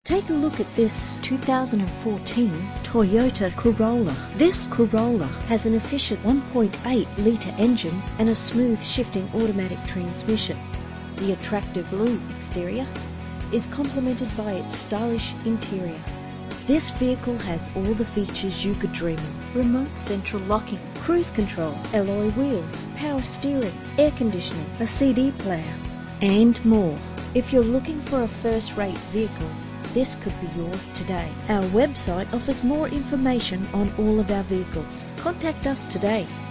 Take a look at this 2014 Toyota Corolla. This Corolla has an efficient 1.8-litre engine and a smooth shifting automatic transmission. The attractive blue exterior is complemented by its stylish interior. This vehicle has all the features you could dream of: remote central locking, cruise control, alloy wheels, power steering, air conditioning, a CD player, and more. If you're looking for a first-rate vehicle, this could be yours today. Our website offers more information on all of our vehicles. Contact us today.